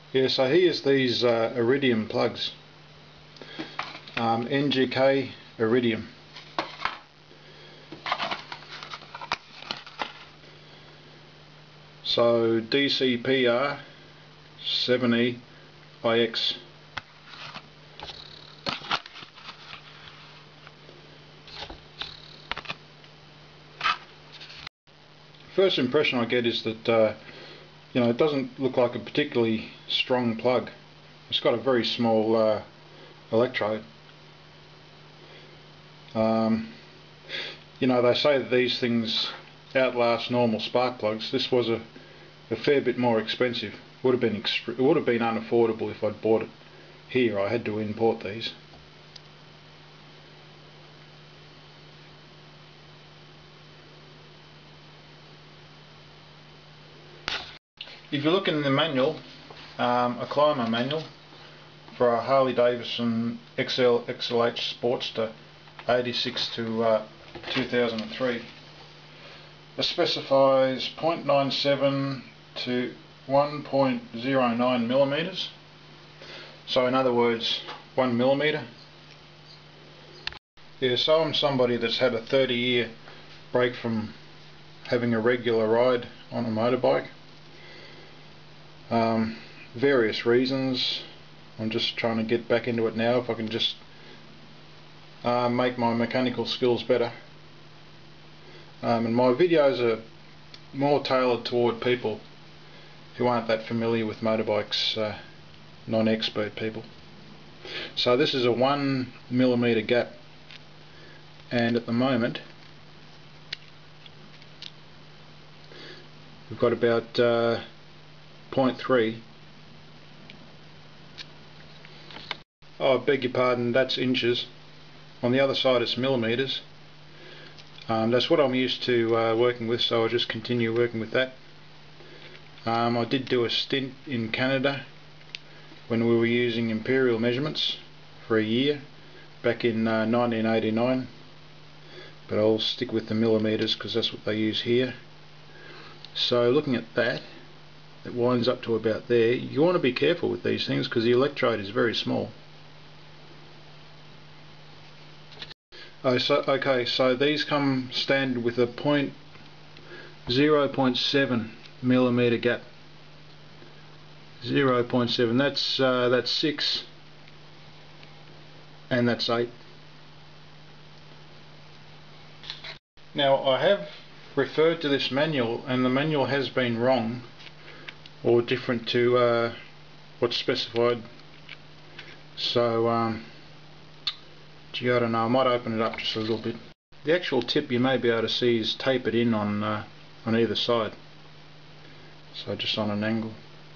Yeah, so here's these iridium plugs, NGK iridium. So DCPR 7E-IX. First impression I get is that it doesn't look like a particularly strong plug. It's got a very small electrode. They say that these things outlast normal spark plugs. This was a fair bit more expensive. It would have been unaffordable if I'd bought it here. I had to import these. If you look in the manual, a climber manual for a Harley Davidson XLH Sportster 86 to 2003, it specifies 0.97 to 1.09 millimeters. So in other words, 1 millimeter. Yeah, so I'm somebody that's had a 30-year break from having a regular ride on a motorbike. Various reasons. I'm just trying to get back into it now if I can just make my mechanical skills better. And my videos are more tailored toward people who aren't that familiar with motorbikes, non-expert people. So this is a 1 millimeter gap, and at the moment we've got about 0.3. Oh, I beg your pardon, that's inches. On the other side it's millimeters. That's what I'm used to working with, so I'll just continue working with that. I did do a stint in Canada when we were using imperial measurements for a year back in 1989, but I'll stick with the millimeters because that's what they use here. So looking at that, it winds up to about there. You want to be careful with these things because the electrode is very small. Okay, so these come standard with a 0.7 millimeter gap. 0.7. That's 6, and that's 8. Now I have referred to this manual, and the manual has been wrong or different to what's specified. So gee, I don't know, I might open it up just a little bit. The actual tip you may be able to see is tapered in on either side, so just on an angle.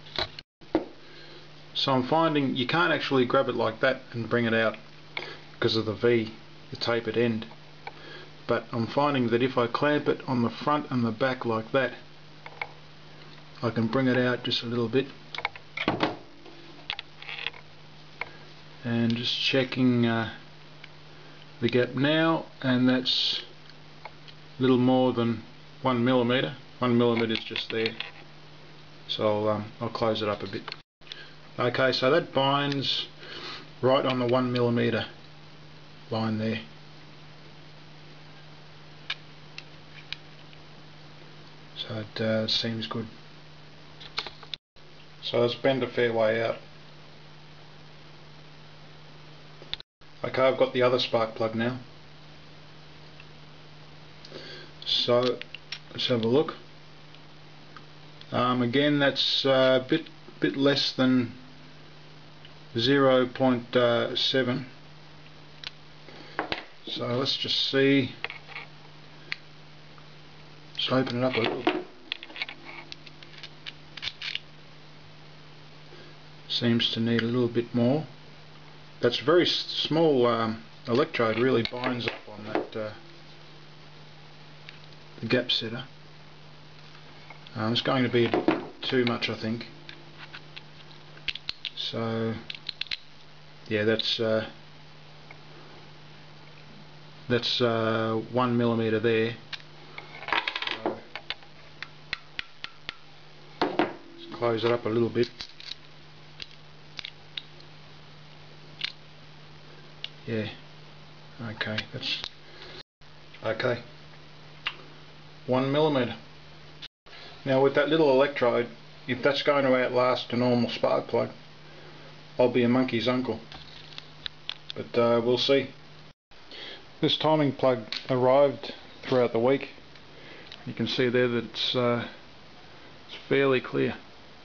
So I'm finding you can't actually grab it like that and bring it out because of the V, the tapered end, but I'm finding that if I clamp it on the front and the back like that, I can bring it out just a little bit. And just checking the gap now, and that's a little more than 1 millimeter. 1 millimeter is just there, so I'll close it up a bit. Okay, so that binds right on the 1 millimeter line there. So it seems good. So it's bent a fair way out. Okay, I've got the other spark plug now. So let's have a look. Again, that's a bit less than 0.7. So let's just see. Just open it up a little bit. Seems to need a little bit more. That's a very small electrode, really binds up on that the gap setter. It's going to be a bit too much, I think. So yeah, that's 1 millimeter there. So let's close it up a little bit. Yeah, okay, that's okay. 1mm. Now with that little electrode, if that's going to outlast a normal spark plug, I'll be a monkey's uncle. But we'll see. This timing plug arrived throughout the week. You can see there that it's fairly clear.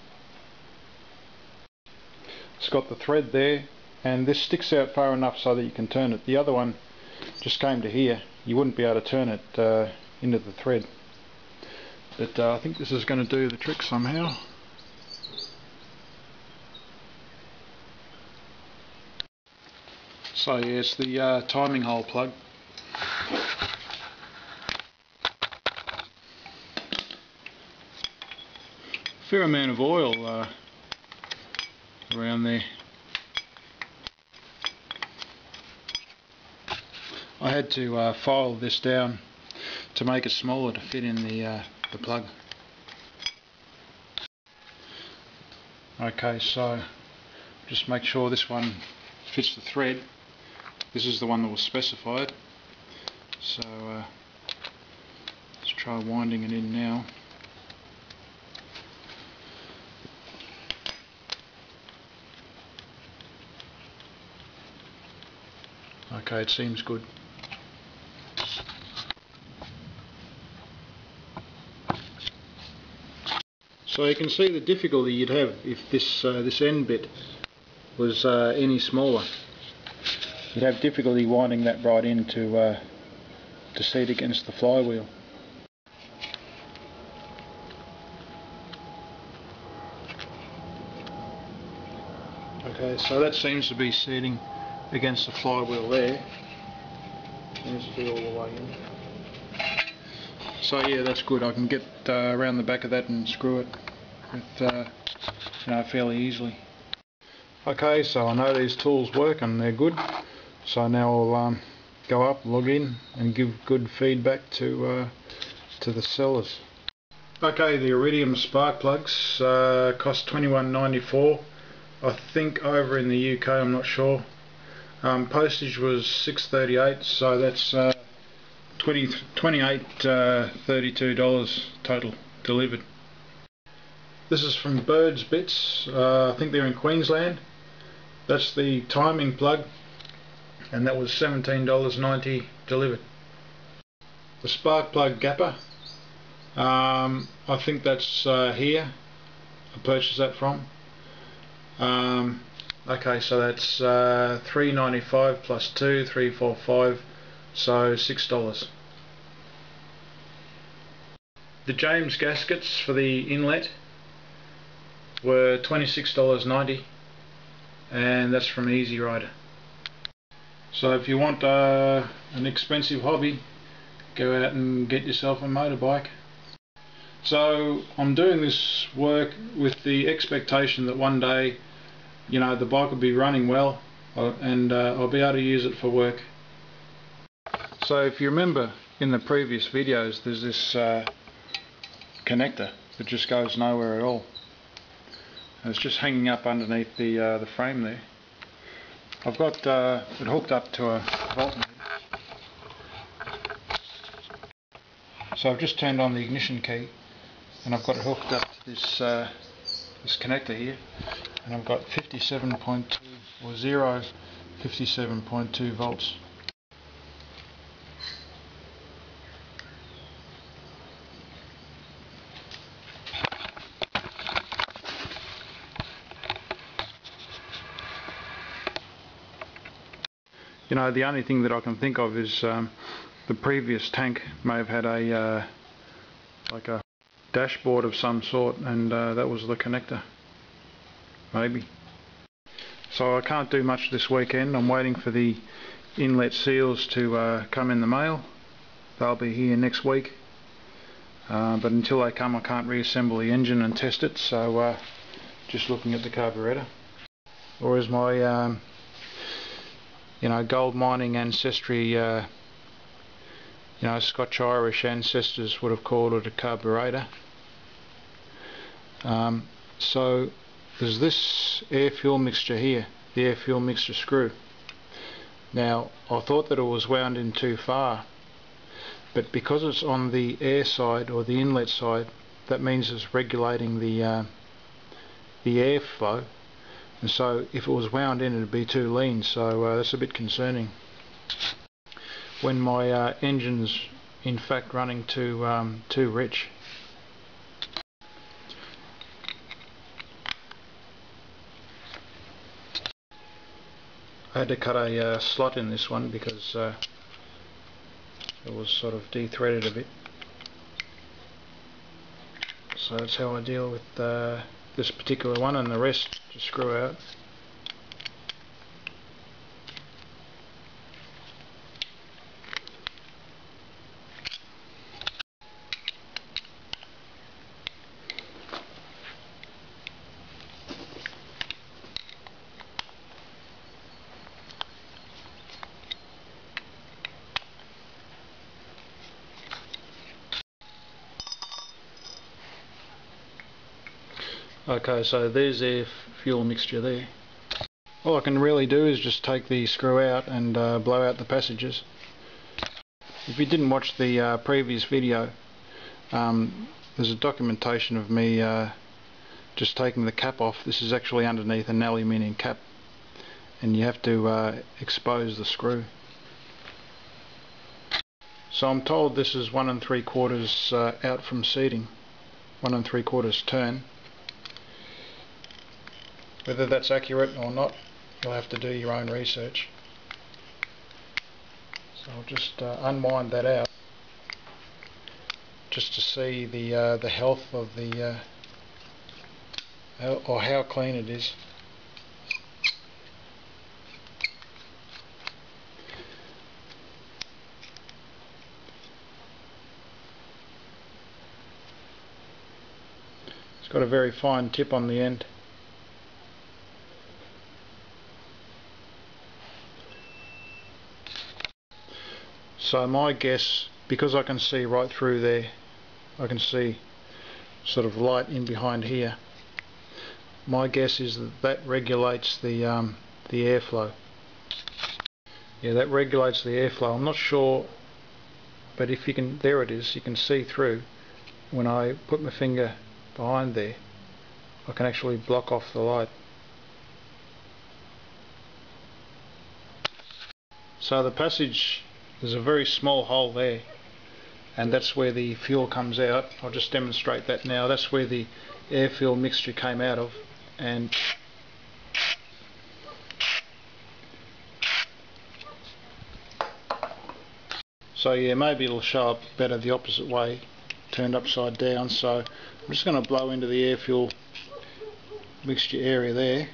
It's got the thread there, and this sticks out far enough so that you can turn it. The other one just came to here. You wouldn't be able to turn it into the thread. But I think this is going to do the trick somehow. So yeah, it's the timing hole plug. Fair amount of oil around there. I had to file this down to make it smaller to fit in the plug. Okay, so just make sure this one fits the thread. This is the one that was specified. So let's try winding it in now. Okay, it seems good. So you can see the difficulty you'd have if this end bit was any smaller. You'd have difficulty winding that right in to seat against the flywheel. Okay, so that seems to be seating against the flywheel there. Seems to be all the way in. So yeah, that's good. I can get around the back of that and screw it with, fairly easily. Okay, so I know these tools work and they're good. So now I'll go up, log in, and give good feedback to the sellers. Okay, the iridium spark plugs cost $21.94. I think over in the UK, I'm not sure. Postage was $6.38, so that's $32 total delivered. This is from Bird's Bits. I think they're in Queensland. That's the timing plug, and that was $17.90 delivered. The spark plug gapper, I think that's here. I purchased that from. Okay, so that's $3.95 plus 2, $3.45, so $6. The James gaskets for the inlet were $26.90, and that's from Easy Rider. So if you want an expensive hobby, go out and get yourself a motorbike. So I'm doing this work with the expectation that one day, the bike will be running well and I'll be able to use it for work. So if you remember in the previous videos, there's this connector that just goes nowhere at all. And it's just hanging up underneath the frame there. I've got it hooked up to a voltmeter. So I've just turned on the ignition key and I've got it hooked up to this connector here, and I've got 57.2 or 57.2 volts. The only thing that I can think of is the previous tank may have had a like a dashboard of some sort, and that was the connector, maybe. So I can't do much this weekend. I'm waiting for the inlet seals to come in the mail. They'll be here next week, but until they come I can't reassemble the engine and test it, so just looking at the carburetor. Or as my gold mining ancestry, Scotch-Irish ancestors would have called it a carburetor. So there's this air fuel mixture here, the air fuel mixture screw. Now I thought that it was wound in too far, but because it's on the air side or the inlet side, that means it's regulating the airflow, and so if it was wound in, it'd be too lean, so that's a bit concerning when my engine's in fact running too rich. I had to cut a slot in this one because it was sort of de-threaded a bit. So that's how I deal with this particular one, and the rest just screw out. Okay, so there's their fuel mixture there. All I can really do is just take the screw out and blow out the passages. If you didn't watch the previous video, there's a documentation of me just taking the cap off. This is actually underneath an aluminium cap, and you have to expose the screw. So I'm told this is 1 3/4 out from seating, 1 3/4 turn. Whether that's accurate or not, you'll have to do your own research. So I'll just unwind that out, just to see the health of the or how clean it is. It's got a very fine tip on the end. So my guess, because I can see right through there, I can see sort of light in behind here, my guess is that that regulates the airflow. Yeah, that regulates the airflow. I'm not sure, but if you can, there it is, you can see through. When I put my finger behind there, I can actually block off the light. So the passage, there's a very small hole there, and that's where the fuel comes out. I'll just demonstrate that now. That's where the air fuel mixture came out of, and so yeah, maybe it'll show up better the opposite way, turned upside down. So I'm just going to blow into the air fuel mixture area there.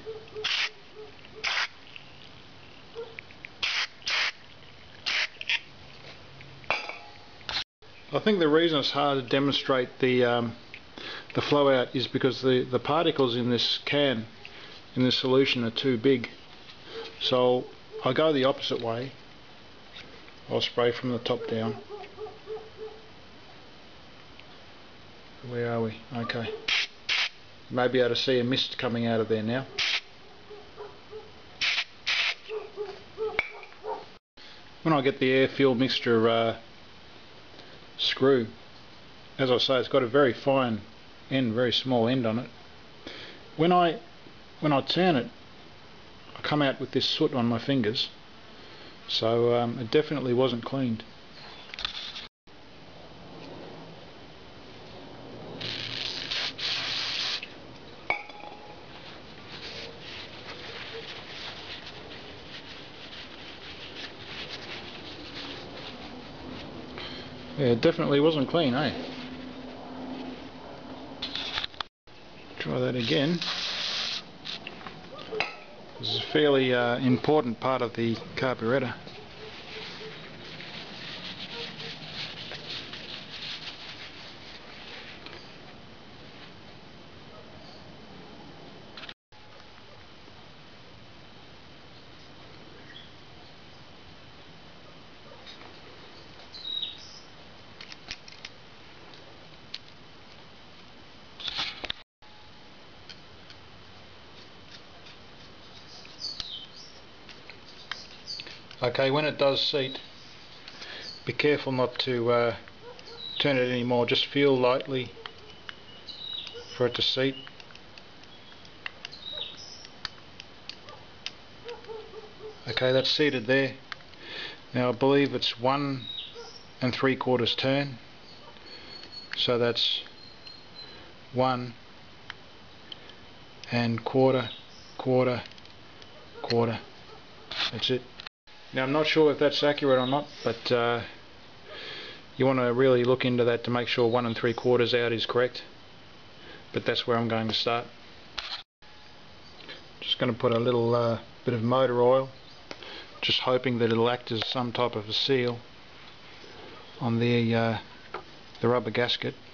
I think the reason it's hard to demonstrate the flow out is because the particles in this can, in this solution, are too big. So I go the opposite way. I'll spray from the top down. Where are we? Okay. You may be able to see a mist coming out of there now. When I get the air fuel mixture screw, as I say, it's got a very fine end, very small end on it. When I turn it, I come out with this soot on my fingers, so it definitely wasn't cleaned. Yeah, it definitely wasn't clean, eh? Try that again. This is a fairly important part of the carburetor. Okay, when it does seat, be careful not to turn it anymore. Just feel lightly for it to seat. Okay, that's seated there. Now I believe it's 1 3/4 turn, so that's 1 1/4, quarter, quarter. That's it. Now I'm not sure if that's accurate or not, but you want to really look into that to make sure 1 3/4 out is correct. But that's where I'm going to start. Just going to put a little bit of motor oil, just hoping that it'll act as some type of a seal on the rubber gasket.